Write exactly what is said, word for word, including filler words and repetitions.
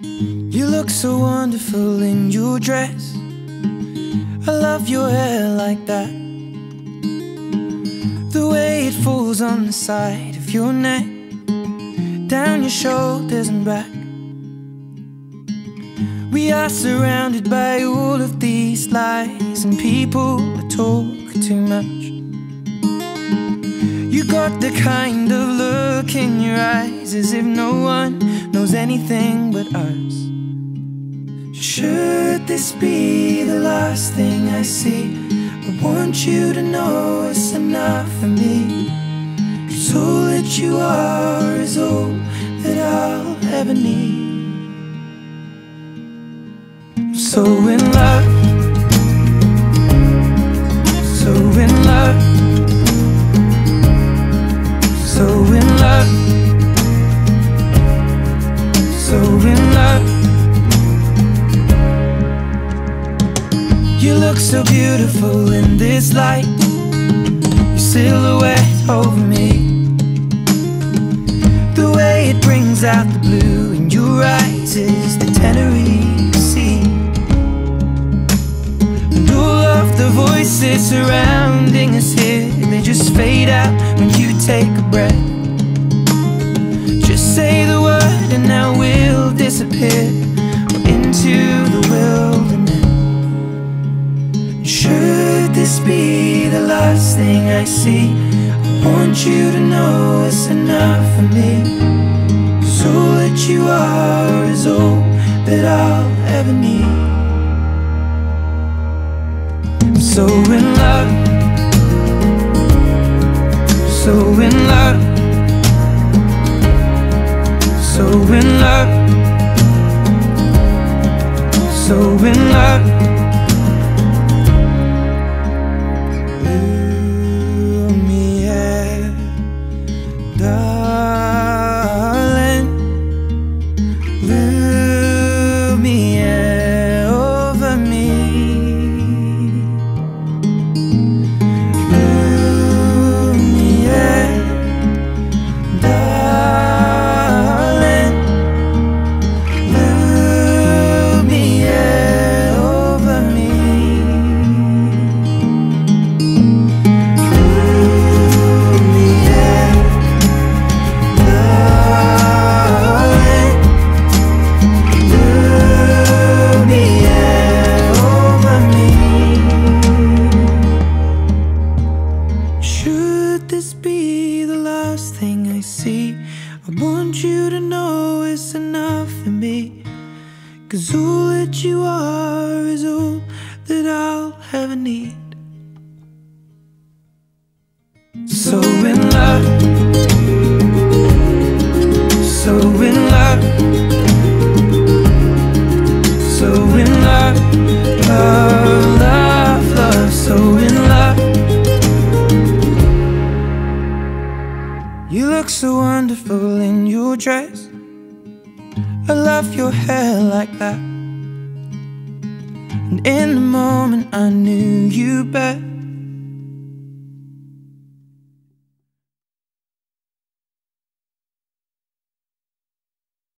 You look so wonderful in your dress. I love your hair like that, the way it falls on the side of your neck, down your shoulders and back. We are surrounded by all of these lies and people that talk too much. You got the kind of look in your eyes as if no one knows anything but us. Should this be the last thing I see, I want you to know it's enough for me. 'Cause all that you are is all that I'll ever need. I'm so in love, so in love, so in love, so in love. You look so beautiful in this light, your silhouette over me, the way it brings out the blue in your eyes is the Tenerife Sea. And all of the voices surrounding us here, they just fade out when you take a breath. Just say the word and now we'll disappear into the wilderness. Should this be the last thing I see, I want you to know it's enough for me. 'Cause all that you are is all that I'll ever need. I'm so in love, so in love, so in love, so in love. I want you to know it's enough for me. 'Cause all that you are is all that I'll ever need. So in love, so in love, so in love, love, love, love, so in love. You look so wonderful in your dress. I love your hair like that. And in the moment I knew you better.